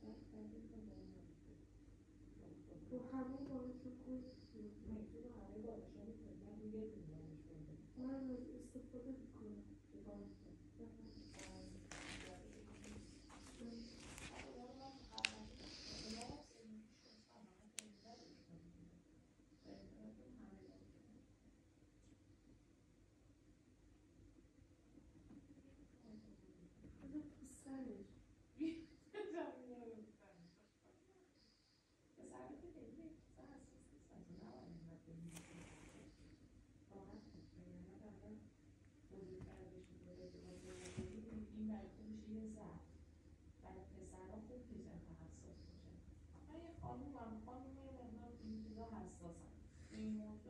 تو همه بالشون خودت مگه تو همه بالشون میکنی؟ من یه دونه بالش برده من از استفاده میکنم. که بالش بذار تو سرش این بلکه میشه یه ضعف برای پسرها خوب نیست انقدر حساس باشه. من یه خانومم یه مقدار این چیزا حساسم این موضوع